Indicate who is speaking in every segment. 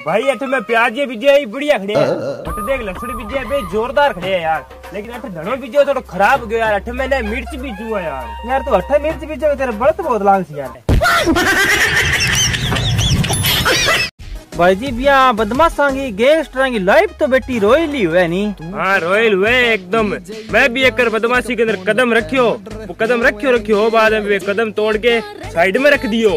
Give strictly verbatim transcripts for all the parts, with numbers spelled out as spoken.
Speaker 1: भाई अठ में प्याज बीजे बढ़िया खड़े हैं, अठ देख लहसुन बीजे बे जोरदार खड़े हैं यार, लेकिन अठ धनो बीजे थोड़ा खराब हो गया यार। अठ मैंने मिर्च बीजू है यार। यार तू अठ मिर्च बीजे तेरे बड़त बहुत लांस यार। भाई जी भैया बदमाशां की गैंगस्टरां की लाइफ तो बेटी रोयली हुए नहीं। हाँ रोयल हुए एकदम। मैं भी एक बदमाशी के अंदर कदम रखियो, वो कदम रखियो रखियो हो बाद में कदम तोड़ के साइड में रख दियो।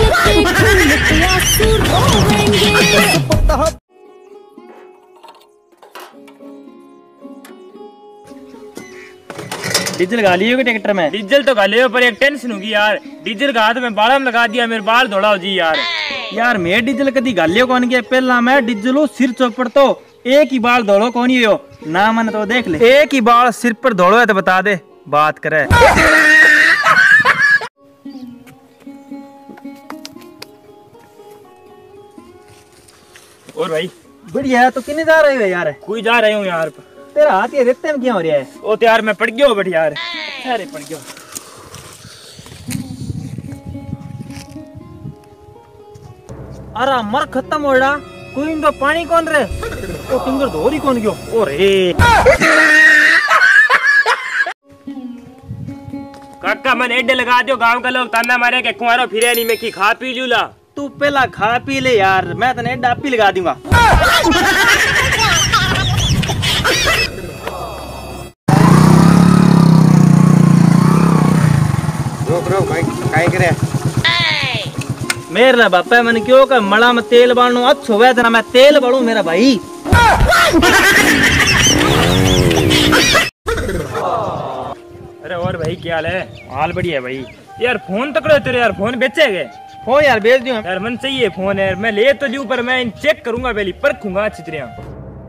Speaker 1: डीजल गा लियो ट्रैक्टर में? डीजल तो गा लियो पर एक टेंशन होगी यार, डीजल का हाथ में बाल में लगा दिया, मेरे बाल धोड़ा हो जी यार। यार मैं डीजल कदी गालियो कौन गया, पहला मैं डीजल सिर चौपड़ तो एक ही बाल धोड़ो कौन ही हो ना, मन तो देख ले एक ही बाल सिर पर धोड़ो है तो बता दे बात करे। और भाई बढ़िया है, तो किन्ने जा रहे हो यार? कोई जा रहे हूँ यार। तेरा हाथ ये रेते में क्या हो रहा है? ओ तो यार मैं पड़ गया हूँ बट यार, अरे पड़ गया। अरे मर खत्म हो रहा, कोई इनको पानी कौन रे? ओ टिंगर धोरी कौन गयो? ओ रे काका मन एडे लगा दियो, गांव का लोग ताना मारे के कुंवारो फिरे नहीं, मैं की खा पी लूला। तू पहला खा पी ले यार, मैं तने एडा पी लगा दूंगा। रोक रोक भाई काय करे? मेरा बापा मन क्यों का मड़ा में तेल बालू अच्छो हुआ था ना, मैं तेल बालू मेरा भाई। अरे और भाई क्या हाल है? हाल बढ़िया है भाई। यार फोन तकड़ो तेरे यार, फोन बेचेगे? फोन यार बेच दियो यार, मन चाहिए फोन यार, मैं ले तो लूं पर मैं चेक करूंगा पहले, परखूंगा अच्छी तरह।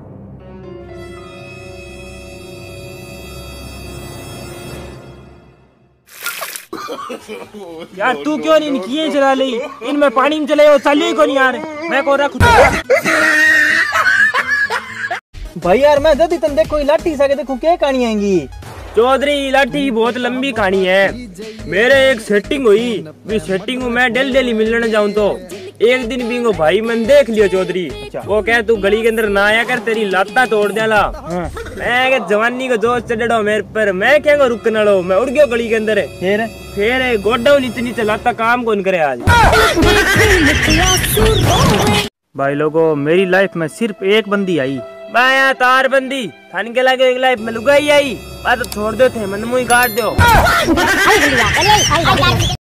Speaker 1: यार तू क्यों नहीं किए चला ली, इनमें पानी में चले चलिए को नहीं यार, मैं को रख भाई। यार मैं जल्दी तुम देखो लाठी सके देखो क्या कहानी आएंगी। चौधरी लाठी बहुत लंबी कहानी है। मेरे एक सेटिंग हुई, भी सेटिंग मैं डेली डेली मिलने जाऊं तो एक दिन भी वो भाई मन देख लियो चौधरी, वो कह तू गली के अंदर ना आया कर, तेरी लाता तोड़ देला। हाँ। मैं जवानी को जोश चढ़ो मेरे पर, मैं क्या रुकना लो, मैं उड़ गयो गली के अंदर। फिर फिर गोड्डा नीचे नीचे लाता काम कौन करे आज। भाई लोगों मेरी लाइफ में सिर्फ एक बंदी आई, मैं तार बंदी थान के लगे एक लाइफ में लुगाई आई, बात छोड़ दो थे मन मुंह काट दो।